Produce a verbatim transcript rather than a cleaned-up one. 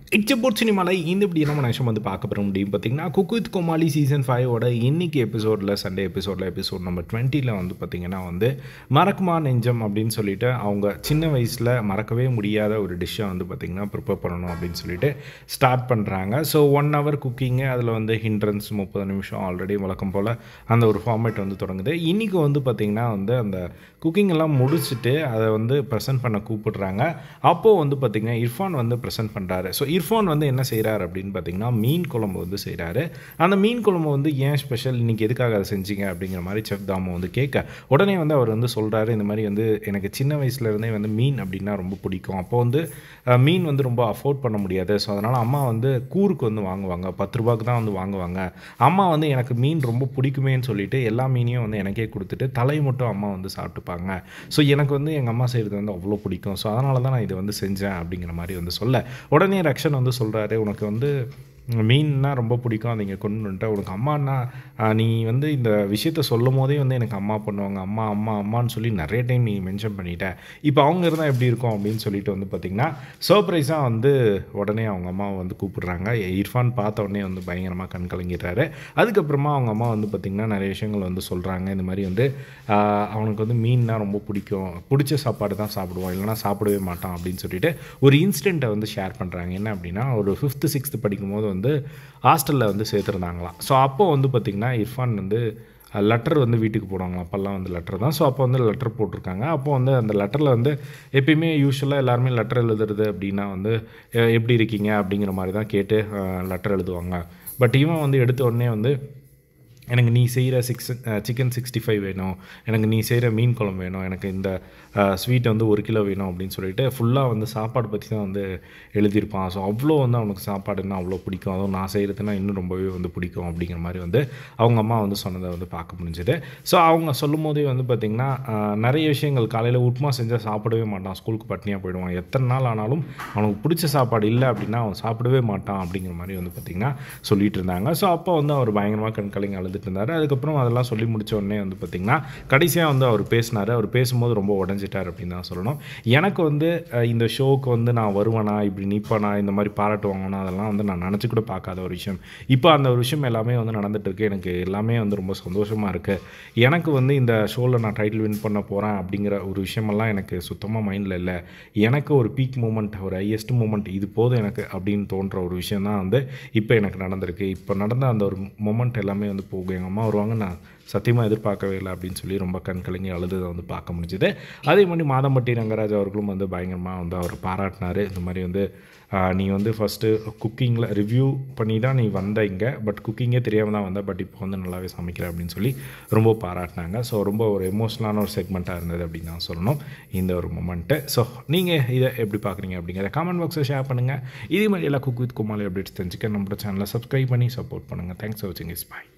It's about சினிமாவில் இந்த இப்படி நம்ம நிமிஷம் வந்து பார்க்க போகிற முடியும் பார்த்தீங்கன்னா குக் வித் கோமாளி சீசன் ஃபைவோட இன்னைக்கு எபிசோடில் சண்டே எபிசோடில் எபிசோட் நம்பர் டுவெண்ட்டியில் வந்து பார்த்திங்கன்னா வந்து மறக்குமா நெஞ்சம் அப்படின்னு சொல்லிட்டு அவங்க சின்ன வயசில் மறக்கவே முடியாத ஒரு டிஷ்ஷை வந்து பார்த்திங்கன்னா ப்ரிப்பேர் பண்ணணும் அப்படின்னு சொல்லிட்டு ஸ்டார்ட் பண்ணுறாங்க. ஸோ ஒன் ஹவர் குக்கிங்கு அதில் வந்து ஹிண்ட்ரன்ஸ் முப்பது நிமிஷம் ஆல்ரெடி வழக்கம் போல் அந்த ஒரு ஃபார்மேட் வந்து தொடங்குது. இன்றைக்கி வந்து பார்த்திங்கன்னா வந்து அந்த குக்கிங் எல்லாம் முடிச்சுட்டு அதை வந்து ப்ரெசென்ட் பண்ண கூப்பிடுறாங்க. அப்போது வந்து பார்த்திங்கன்னா இர்ஃபான் வந்து ப்ரெசென்ட் பண்ணுறாரு. ஸோ இர்ஃபான் வந்து என்ன செய்கிறார் அப்படின்னு பார்த்தீங்கன்னா மீன் குழம்பு வந்து செய்கிறாரு. அந்த மீன் குழம்பு வந்து ஏன் ஸ்பெஷல், இன்றைக்கி எதுக்காக அதை செஞ்சீங்க அப்படிங்கிற மாதிரி செஃப் தாமு வந்து கேட்க உடனே வந்து அவர் வந்து சொல்கிறாரு, இந்த மாதிரி வந்து எனக்கு சின்ன வயசுலேருந்தே வந்து மீன் அப்படின்னா ரொம்ப பிடிக்கும். அப்போ வந்து மீன் வந்து ரொம்ப அஃபோர்ட் பண்ண முடியாது. ஸோ அதனால் அம்மா வந்து கூருக்கு வந்து வாங்குவாங்க, பத்து ரூபாய்க்கு தான் வந்து வாங்குவாங்க. அம்மா வந்து எனக்கு மீன் ரொம்ப பிடிக்குமேன்னு சொல்லிட்டு எல்லா மீனையும் வந்து எனக்கே கொடுத்துட்டு தலை மட்டும் அம்மா வந்து சாப்பிட்டுப்பாங்க. ஸோ எனக்கு வந்து எங்கள் அம்மா செய்கிறது வந்து அவ்வளோ பிடிக்கும். ஸோ அதனால தான் நான் இதை வந்து செஞ்சேன் அப்படிங்கிற மாதிரி வந்து சொல்ல உடனே ரக்ஷன் வந்து சொல்கிறாரு, உனக்கு வந்து மீன்னா ரொம்ப பிடிக்கும், அதை இங்கே கொண்டு வந்துட்டேன். உனக்கு அம்மானா நீ வந்து இந்த விஷயத்த சொல்லும் போதே வந்து எனக்கு அம்மா பண்ணுவாங்க, அம்மா அம்மா அம்மான்னு சொல்லி நிறைய டைம் நீ மென்ஷன் பண்ணிட்ட. இப்போ அவங்க இருந்தால் எப்படி இருக்கும் அப்படின்னு சொல்லிட்டு வந்து பார்த்திங்கன்னா சர்ப்ரைஸாக வந்து உடனே அவங்க அம்மாவை வந்து கூப்பிடுறாங்க. இர்ஃபான் பார்த்த உடனே வந்து பயங்கரமாக கண் கலங்கிடுறாரு. அதுக்கப்புறமா அவங்க அம்மா வந்து பார்த்திங்கன்னா நிறைய விஷயங்கள் வந்து சொல்கிறாங்க. இந்த மாதிரி வந்து அவனுக்கு வந்து மீன்னா ரொம்ப பிடிக்கும், பிடிச்ச சாப்பாடு தான் சாப்பிடுவான், இல்லைனா சாப்பிடவே மாட்டான் அப்படின்னு சொல்லிட்டு ஒரு இன்சிடெண்ட்டை வந்து ஷேர் பண்ணுறாங்க. என்ன அப்படின்னா ஒரு ஃபிஃப்த்து சிக்ஸ்த்து படிக்கும் போது வந்து ஹாஸ்டலில் வந்து சேர்த்துருந்தாங்களாம். ஸோ அப்போ வந்து பார்த்திங்கன்னா இர்ஃபான் வந்து லெட்டர் வந்து வீட்டுக்கு போடுவாங்க, அப்போல்லாம் வந்து லெட்டர் தான். ஸோ அப்போ வந்து லெட்டர் போட்டிருக்காங்க. அப்போ வந்து அந்த லெட்டரில் வந்து எப்பயுமே யூஸ்வலாக எல்லாருமே லெட்டர் எழுதுறது அப்படின்னா வந்து எப்படி இருக்கீங்க அப்படிங்கிற மாதிரி தான் கேட்டு லெட்டர் எழுதுவாங்க. பட் இவன் வந்து எடுத்த உடனே வந்து எனக்கு நீ செய்கிற சிக்ஸ் சிக்கன் சிக்ஸ்டி ஃபைவ் வேணும், எனக்கு நீ செய்கிற மீன் குழம்பு வேணும், எனக்கு இந்த ஸ்வீட் வந்து ஒரு கிலோ வேணும் அப்படின்னு சொல்லிட்டு ஃபுல்லாக வந்து சாப்பாடு பற்றி தான் வந்து எழுதியிருப்பான். ஸோ அவ்வளோ வந்து அவனுக்கு சாப்பாடுன்னா அவ்வளோ பிடிக்கும், அதுவும் நான் செய்கிறதுனா இன்னும் ரொம்பவே வந்து பிடிக்கும் அப்படிங்கிற மாதிரி வந்து அவங்க அம்மா வந்து சொன்னதை வந்து பார்க்க முடிஞ்சுது. ஸோ அவங்க சொல்லும் போதே வந்து பார்த்திங்கன்னா நிறைய விஷயங்கள், காலையில் உப்புமா செஞ்சால் சாப்பிடவே மாட்டான், ஸ்கூலுக்கு பட்னியாக போயிடுவான், எத்தனை நாள் ஆனாலும் அவனுக்கு பிடிச்ச சாப்பாடு இல்லை அப்படின்னா அவன் சாப்பிடவே மாட்டான் அப்படிங்கிற மாதிரி வந்து பார்த்திங்கன்னா சொல்லிட்டு இருந்தாங்க. ஸோ அப்போ வந்து அவர் பயங்கரமாக கண் கலங்கி அழுது இருந்தார். அதுக்கப்புறம் அதெல்லாம் சொல்லி முடித்த உடனே வந்து பார்த்திங்கன்னா கடைசியாக வந்து அவர் பேசினார். அவர் பேசும்போது ரொம்ப உடஞ்சிட்டார் அப்படின்னு தான் சொல்லணும். எனக்கு வந்து இந்த ஷோவுக்கு வந்து நான் வருவேனா, இப்படி நிற்பேனா, இந்த மாதிரி பாராட்டு வாங்கினா அதெல்லாம் வந்து நான் நினச்சி கூட பார்க்காத ஒரு விஷயம். இப்போ அந்த ஒரு விஷயம் எல்லாமே வந்து நடந்துகிட்ருக்கு. எனக்கு எல்லாமே வந்து ரொம்ப சந்தோஷமாக இருக்குது. எனக்கு வந்து இந்த ஷோவில் நான் டைட்டில் வின் பண்ண போகிறேன் அப்படிங்கிற ஒரு விஷயமெல்லாம் எனக்கு சுத்தமாக மைண்டில் இல்லை. எனக்கு ஒரு பீக் மூமெண்ட், ஒரு ஹையஸ்ட் மூமெண்ட் இது போதும் எனக்கு அப்படின்னு தோன்ற ஒரு விஷயம் தான் வந்து இப்போ எனக்கு நடந்திருக்கு. இப்போ நடந்த அந்த ஒரு மொமெண்ட் எல்லாமே வந்து போகும். எங்கள் அம்மா வருவாங்க, நான் சத்தியமாக எதிர்பார்க்கவே இல்லை அப்படின்னு சொல்லி ரொம்ப கண் கலங்கி அழுததை வந்து பார்க்க முடிஞ்சுது. அதே மாதிரி மாதம்பட்டி ரங்கராஜ் அவர்களும் வந்து பயங்கரமாக வந்து அவர் பாராட்டினார். இந்த மாதிரி வந்து நீ வந்து ஃபஸ்ட்டு குக்கிங்கில் ரிவ்யூ பண்ணி தான் நீ வந்த இங்கே, பட் குக்கிங்கே தெரியாமல் தான் வந்த, பட் இப்போ வந்து நல்லாவே சமைக்கிற அப்படின்னு சொல்லி ரொம்ப பாராட்டினாங்க. ஸோ ரொம்ப ஒரு எமோஷ்னலான ஒரு செக்மெண்ட்டாக இருந்தது அப்படின்னு தான் சொல்லணும் இந்த ஒரு மொமெண்ட்டு. ஸோ நீங்கள் இதை எப்படி பார்க்குறீங்க அப்படிங்கிறத காமெண்ட் பாக்ஸில் ஷேர் பண்ணுங்கள். இதே மாதிரி எல்லாம் குக் வித் கோமாளி அப்டேட்ஸ் தெரிஞ்சுக்க நம்மளோட சேனலை சப்ஸ்கிரைப் பண்ணி சப்போர்ட் பண்ணுங்கள். தேங்க்ஸ் ஃபார் வாட்சிங். Is by.